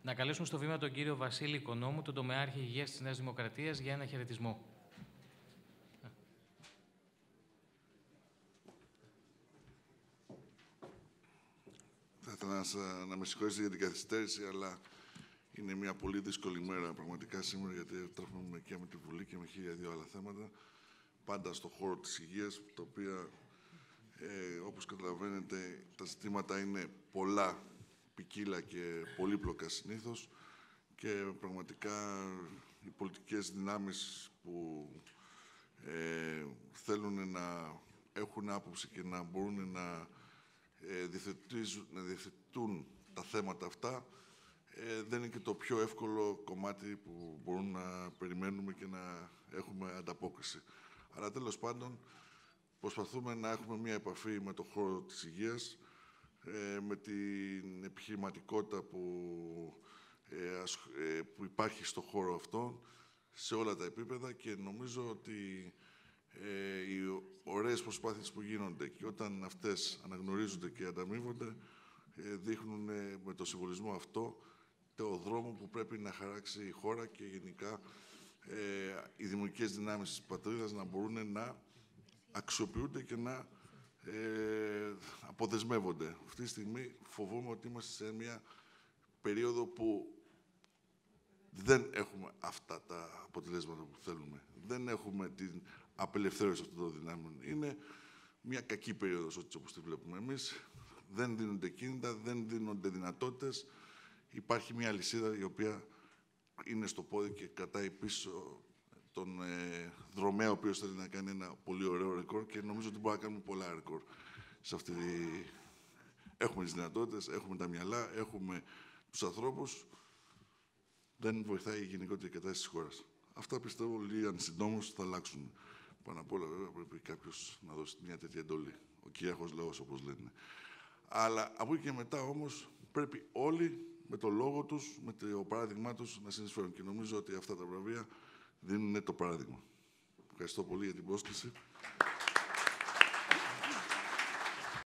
Να καλέσουμε στο βήμα τον κύριο Βασίλη Οικονόμου, τον τομεάρχη υγείας της Νέας Δημοκρατίας, για ένα χαιρετισμό. Θα ήθελα να με συγχωρήσετε για την καθυστέρηση, αλλά είναι μια πολύ δύσκολη μέρα πραγματικά σήμερα, γιατί τρέχουμε και με τη Βουλή και με 1002 άλλα θέματα. Πάντα στον χώρο της υγείας, τα οποία, όπως καταλαβαίνετε, τα ζητήματα είναι πολλά, ποικίλα και πολύπλοκα συνήθως, και πραγματικά οι πολιτικές δυνάμεις που θέλουν να έχουν άποψη και να μπορούν να διευθετούν τα θέματα αυτά, δεν είναι και το πιο εύκολο κομμάτι που μπορούν να περιμένουμε και να έχουμε ανταπόκριση. Αλλά τέλος πάντων, προσπαθούμε να έχουμε μία επαφή με το χώρο της υγείας, με την επιχειρηματικότητα που υπάρχει στο χώρο αυτό, σε όλα τα επίπεδα, και νομίζω ότι οι ωραίες προσπάθειες που γίνονται και όταν αυτές αναγνωρίζονται και ανταμείβονται, δείχνουν με το συμβολισμό αυτό το δρόμο που πρέπει να χαράξει η χώρα και γενικά οι δημοτικές δυνάμεις της πατρίδας να μπορούν να αξιοποιούνται και να αποδεσμεύονται. Αυτή τη στιγμή φοβούμαι ότι είμαστε σε μια περίοδο που δεν έχουμε αυτά τα αποτελέσματα που θέλουμε. Δεν έχουμε την απελευθέρωση αυτών των δυνάμεων. Είναι μια κακή περίοδος, όπως τη βλέπουμε εμείς. Δεν δίνονται κίνητα, δεν δίνονται δυνατότητες. Υπάρχει μια αλυσίδα η οποία είναι στο πόδι και κρατάει πίσω τον δρομέα, ο οποίος θέλει να κάνει ένα πολύ ωραίο ρεκόρ, και νομίζω ότι μπορούμε να κάνουμε πολλά ρεκόρ σε αυτή τη... Έχουμε τις δυνατότητες, έχουμε τα μυαλά, έχουμε τους ανθρώπους. Δεν βοηθάει η γενικότερη κατάσταση της χώρας. Αυτά πιστεύω λίγαν συντόμως θα αλλάξουν. Πάνω απ' όλα, βέβαια, πρέπει κάποιος να δώσει μια τέτοια εντολή. Ο κυρίαρχος λαός, όπως λένε. Αλλά από εκεί και μετά, όμως, πρέπει όλοι με το λόγο τους, με το παράδειγμά τους να συνεισφέρουν. Και νομίζω ότι αυτά τα βραβεία δίνουν το παράδειγμα. Ευχαριστώ πολύ για την πρόσκληση.